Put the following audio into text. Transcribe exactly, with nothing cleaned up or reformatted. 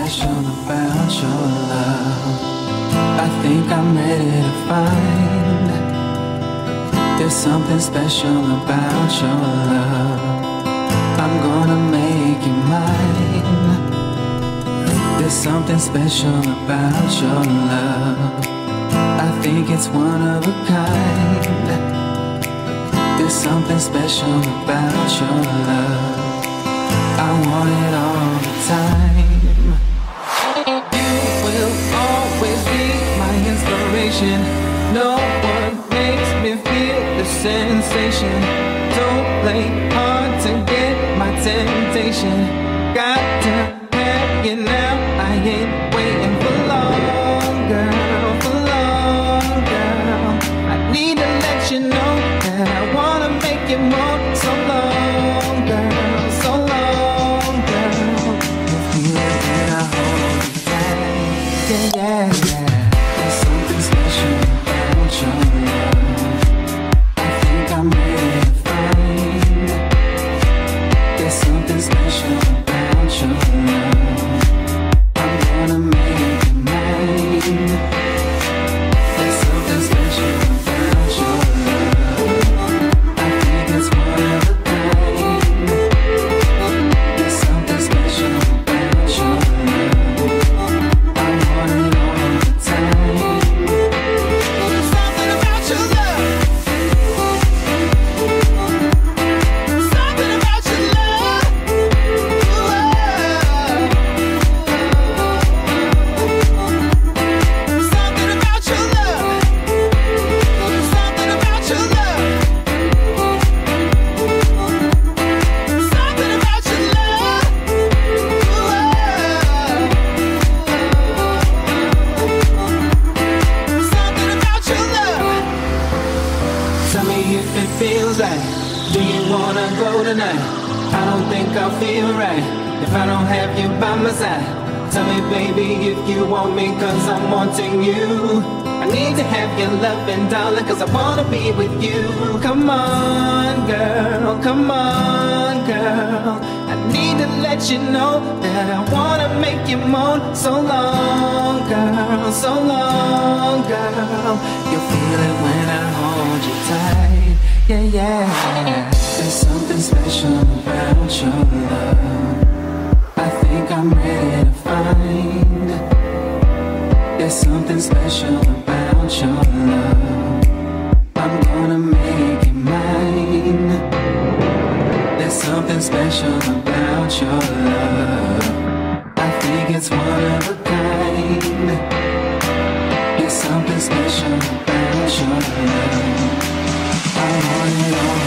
special about your love. I think I'm ready to find there's something special about your love. I'm gonna make you mine. There's something special about your love. I think it's one of a kind. There's something special about your love. I want it all the time. You will always be my inspiration. No one makes me feel the sensation. Don't play hard to get my temptation. Got to have you now. I ain't waiting for long, girl, for long, girl. I need to let you know that I wanna make you more. So long, girl, so long, girl. You feel it when I hold you tight. Yeah, yeah, yeah. There's something special about your love. I think I'm ready to find there's something special about your love. I'm gonna make it mine. There's something special about your love. I think it's one of a kind. There's something special about your love. I want it all the time. There's something about your love. Something about your love. Something about your love. Something about your love. Something about your love. Something about your love. Tell me if it feels right. Do you wanna go tonight? I don't think I'll feel right if I don't have you by my side. Tell me, baby, if you want me, cause I'm wanting you. I need to have your loving, darling, cause I wanna be with you. Come on, girl, come on, girl. I need to let you know that I wanna make you moan. So long, girl, so long, girl. You'll feel it when I hold you tight. Yeah, yeah. There's something special about your love. I think I'm ready to find there's something special about your love. I'm gonna make it mine. There's something special about your love. I think it's one of a kind. There's something special about your love. I want it all